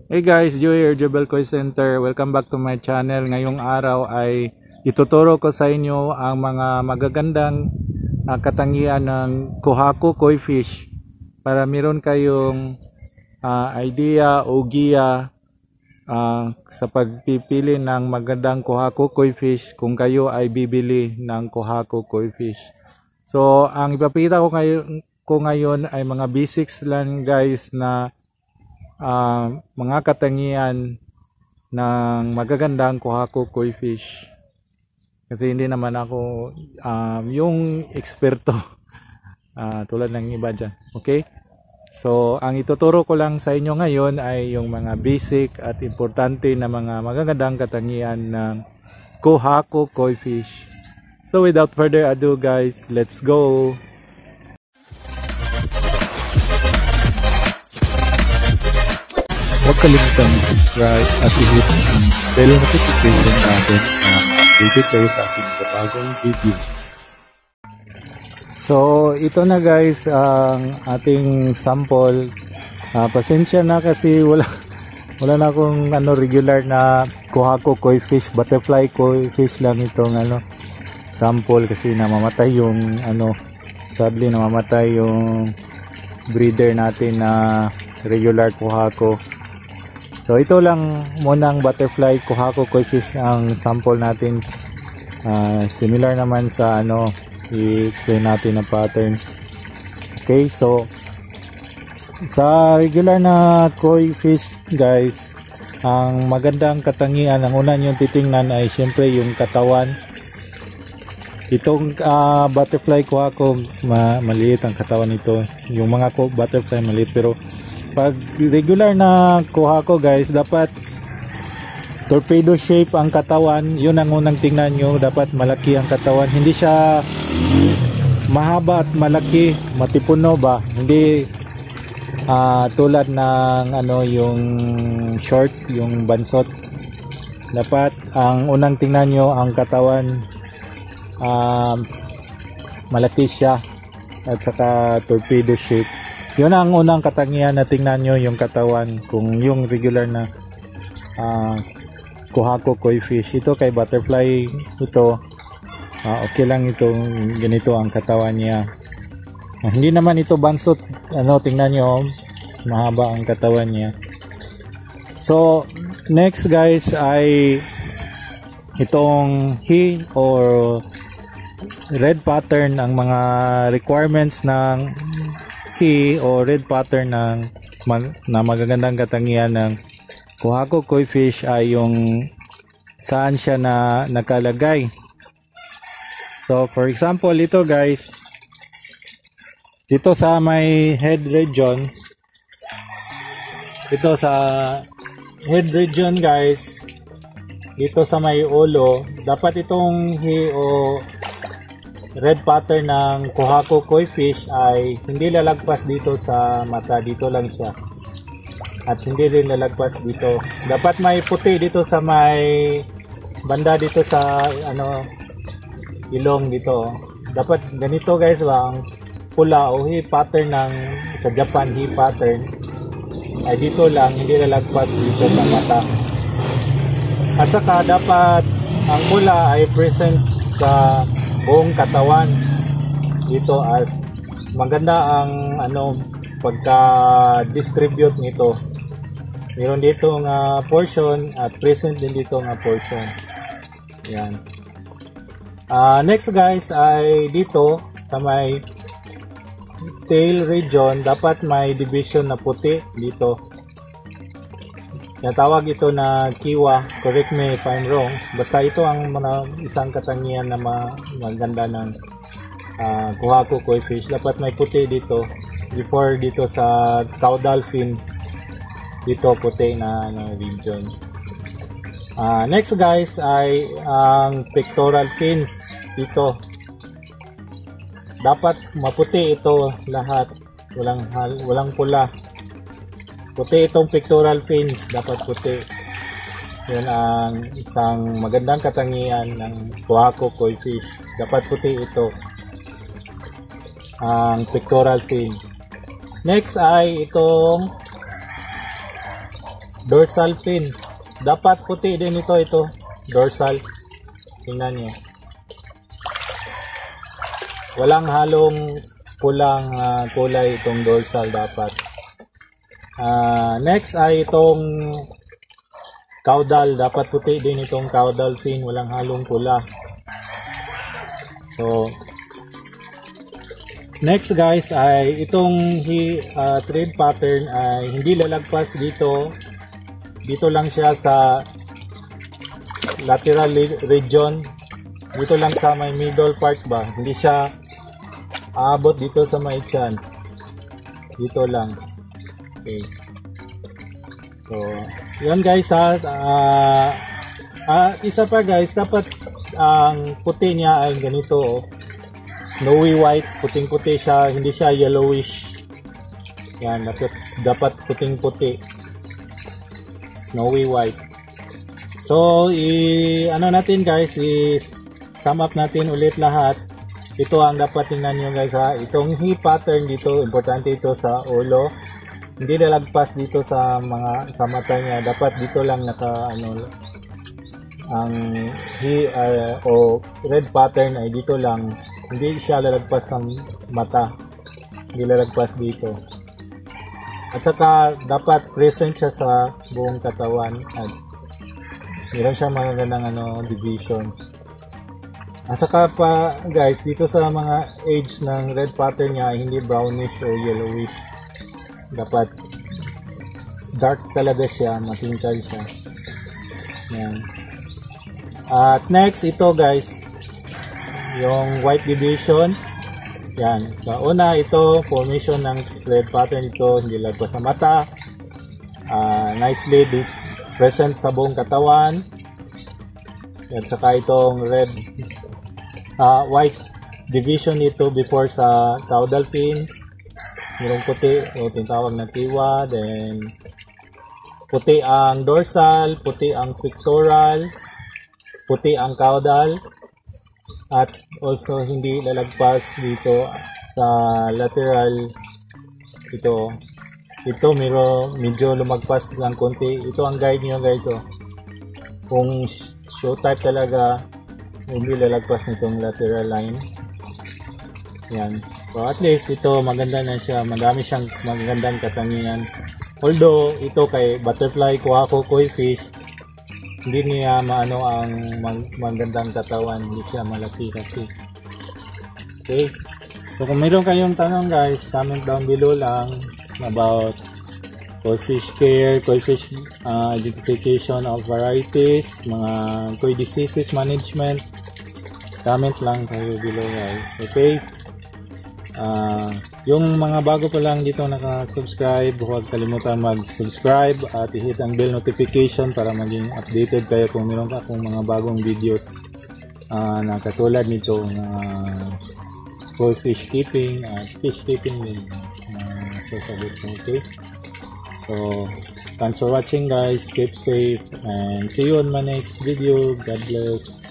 Hey guys, Joey here, Jebel Koi Center. Welcome back to my channel. Ngayong araw ay ituturo ko sa inyo ang mga magagandang katangian ng Kohaku Koi Fish para meron kayong idea o giya sa pagpipili ng magandang Kohaku Koi Fish kung kayo ay bibili ng Kohaku Koi Fish. So, ang ipapakita ko ngayon ay mga basics lang guys na mga katangian ng magagandang Kohaku Koi Fish. Kasi hindi naman ako yung eksperto tulad ng iba dyan. Okay? So, ang ituturo ko lang sa inyo ngayon ay yung mga basic at importante na mga magagandang katangian ng Kohaku Koi Fish. So, without further ado guys, let's go! Huwag kalimutan mag-subscribe at i-hit ang bell notification natin na updated kayo sa ating bagong videos. So, ito na guys ang ating sample. Pasensya na kasi wala na akong regular na Kohaku Koi Fish, butterfly koi fish lang itong sample kasi namamatay yung sadly namamatay yung breeder natin na regular Kohaku. So ito lang munang butterfly Kohaku Koi Fish ang sample natin. Similar naman sa i-explain natin ang pattern. Okay, so sa regular na koi fish guys, ang magandang katangian, ang una nyo titingnan ay syempre yung katawan. Itong butterfly Kohaku, maliit ang katawan nito. Yung mga butterfly maliit, pero pag regular na Kohaku guys, dapat torpedo shape ang katawan. Yun ang unang tingnan nyo. Dapat malaki ang katawan. Hindi siya mahaba at malaki, matipuno ba. Hindi tulad ng yung short, yung bansot. Dapat ang unang tingnan nyo ang katawan, malaki siya at saka torpedo shape. Yun ang unang katangian na tingnan nyo, yung katawan. Kung yung regular na Kohaku Koi Fish, ito kay butterfly ito, okay lang ito, ganito ang katawan niya. Hindi naman ito bansot, tingnan nyo, mahaba ang katawan niya. So next guys ay itong he or red pattern. Ang mga requirements ng he o red pattern na magagandang katangian ng Kohaku Koi Fish ay yung saan siya na nakalagay. So for example, ito guys, dito sa may head region, ito sa head region guys, dito sa may ulo, dapat itong he o red pattern ng Kohaku Koi Fish ay hindi lalagpas dito sa mata, dito lang siya. At hindi rin lalagpas dito. Dapat may puti dito sa may banda dito sa ilong dito. Dapat ganito guys ba, ang pula o he pattern ng sa Japan, he pattern ay dito lang, hindi lalagpas dito sa mata. At saka dapat ang pula ay present sa buong katawan dito at maganda ang pagka-distribute nito. Meron dito nga portion at present din dito nga portion. Yan. Next guys ay dito sa may tail region, dapat may division na puti dito. Natawag ito na kiwa, correct me if I'm wrong. Basta ito ang isang katangian na maganda ng Kohaku Koi Fish. Dapat may puti dito. Before dito sa caudal fin, dito puti na region. Next guys ay ang pectoral fins dito. Dapat maputi ito lahat. Walang pula. Puti itong pectoral fins, dapat puti. Yan ang isang magandang katangian ng Kohaku Koi Fish. Dapat puti ito, ang pectoral fin. Next ay itong dorsal fin. Dapat puti din ito, dorsal. Tingnan nyo. Walang halong pulang kulay itong dorsal dapat. Next ay itong caudal. Dapat puti din itong caudal fin. Walang halong pula. So, next guys ay itong thread pattern ay hindi lalagpas dito. Dito lang siya sa lateral region. Dito lang sa may middle part ba. Hindi siya aabot dito sa may tiyan. Dito lang. Okay. So, yan guys ha. Isa pa guys, dapat ang puti niya ay ganito. Oh. Snowy white, puting-puti siya, hindi siya yellowish. Yan, dapat puting-puti. Snowy white. So, ano natin guys, sum up natin ulit lahat. Ito ang dapat tingnan nyo guys ha. Itong hip pattern dito, importante ito sa ulo. Hindi lalagpas dito sa mata niya. Dapat dito lang ang red pattern ay dito lang. Hindi siya lalagpas sa mata. Hindi lalagpas dito. At saka dapat present siya sa buong katawan. At meron siya magandang division. At saka pa guys, dito sa mga edge ng red pattern niya ay hindi brownish or yellowish. Dapat dark talaga siya, matingkad siya. Yan. At next, ito guys, yung white division. Yan. So, una, ito, formation ng red pattern ito, hindi lagpas sa mata. Nicely present sa buong katawan. At saka itong white division ito before sa caudal fin. Mayroong puti, tinatawag na tiwa. Then, puti ang dorsal, puti ang pectoral, puti ang caudal, at also hindi lalagpas dito sa lateral. Ito medyo lumagpas lang konti. Ito ang guide nyo guys. Kung show type talaga, hindi lalagpas nitong lateral line. Yan. So at least ito maganda na siya. Madami siyang magandang katangian. Although ito kay butterfly, kuhako, koi fish, hindi niya maano ang magandang katawan, hindi siya malaki kasi. Okay. So kung mayroon kayong tanong guys, comment down below lang about koi fish care, koi fish identification of varieties, mga koi diseases management, comment lang kayo below guys. Okay. Yung mga bago pa lang dito naka-subscribe, huwag kalimutan mag-subscribe at i-hit ang bell notification para maging updated kayo kung meron ka akong mga bagong videos na katulad nito na koi fish keeping at fish keeping din. Okay. So, thanks for watching guys. Keep safe and see you on my next video. God bless.